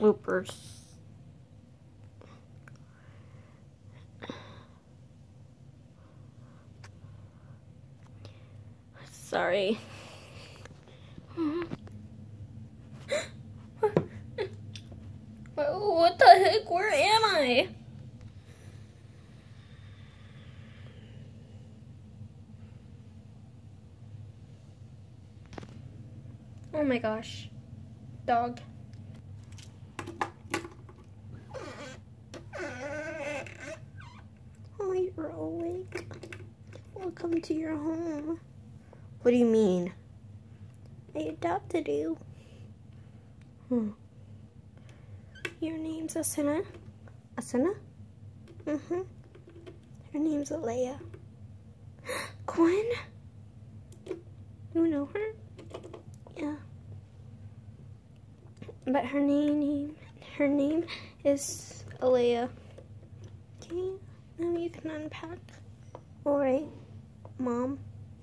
bloopers. Sorry. What the heck? Where am I? Oh my gosh. Dog. Oh, you're awake. Welcome to your home. What do you mean? I adopted you. Your name's Asuna. Asuna? Her name's Alea. Gwen? You know her? Yeah. But her name is Alea. Okay, now you can unpack. Alright, Mom.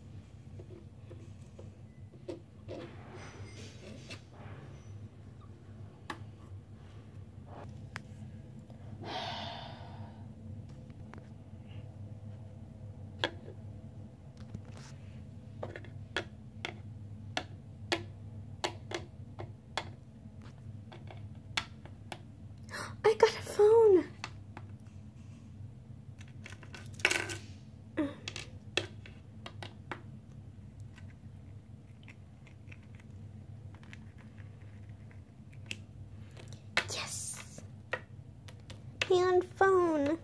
I got a phone. Yes. And phone.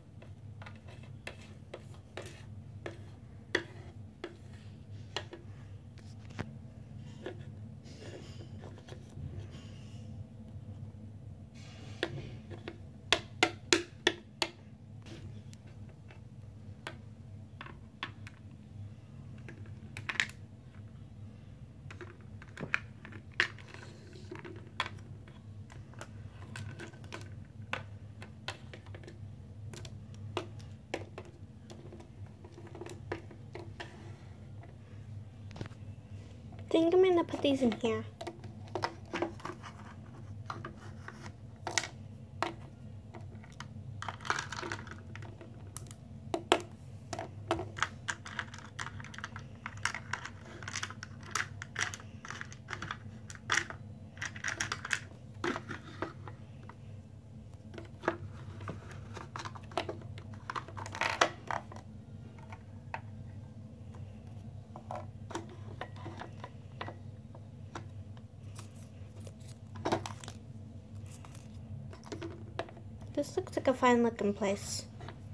I think I'm gonna put these in here. This looks like a fine looking place.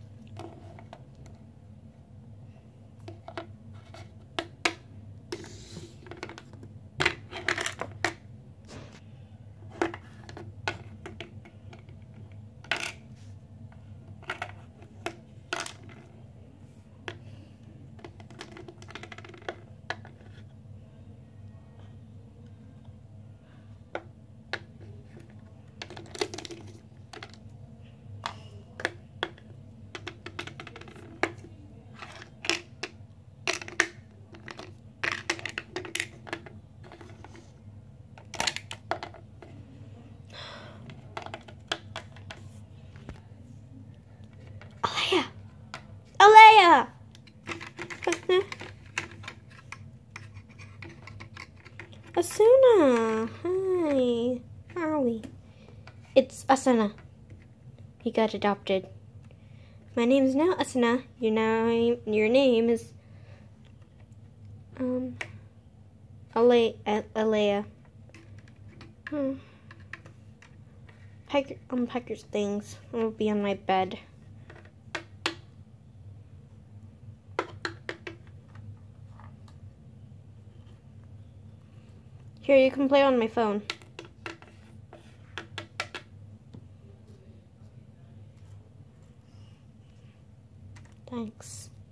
Alea! Asuna! Hi. How are we? It's Asuna. He got adopted. My name is now Asuna. Your name is Alea. Unpack your things. I'll be on my bed. Here, you can play on my phone. Thanks.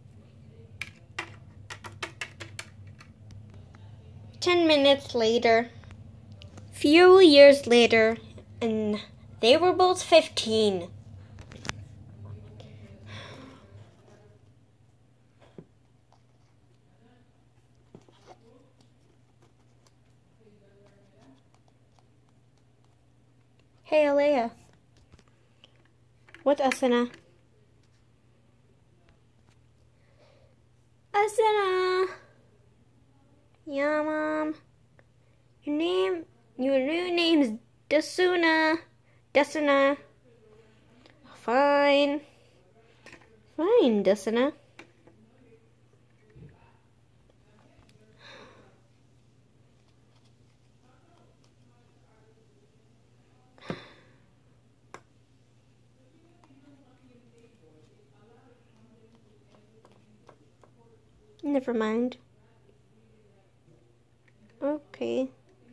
10 minutes later. Few years later, and they were both 15. Hey, Alea. What's Asuna? Asuna! Yeah, Mom. Your new name's Desuna. Desuna. Fine. Fine, Desuna. Never mind. Okay.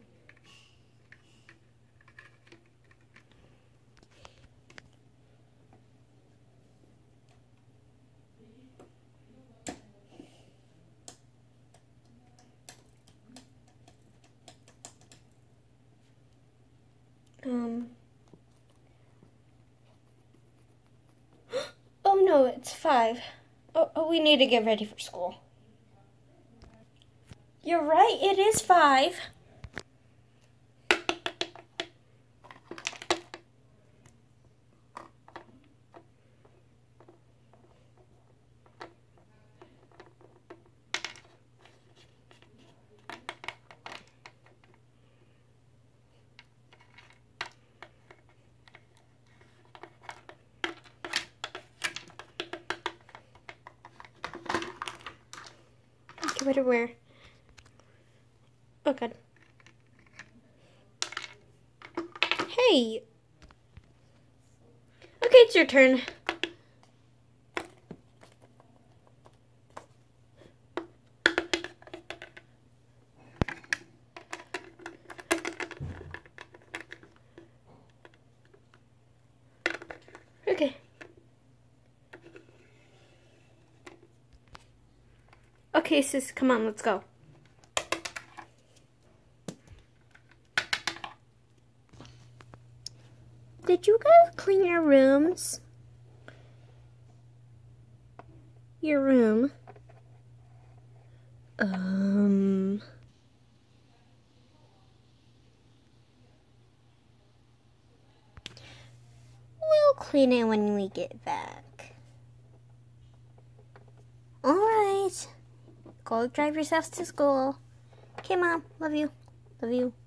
Oh no, it's 5. Oh, we need to get ready for school. You're right, it is 5. Okay, what to wear? Oh god. Hey! Okay, it's your turn. Okay. Okay, sis, come on, let's go. Did you guys clean your rooms? Your room? We'll clean it when we get back. Alright. Go drive yourselves to school. Okay, Mom. Love you. Love you.